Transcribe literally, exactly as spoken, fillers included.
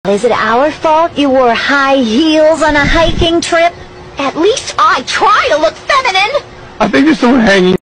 Is it our fault you wore high heels on a hiking trip? At least I try to look feminine! I think there's someone hanging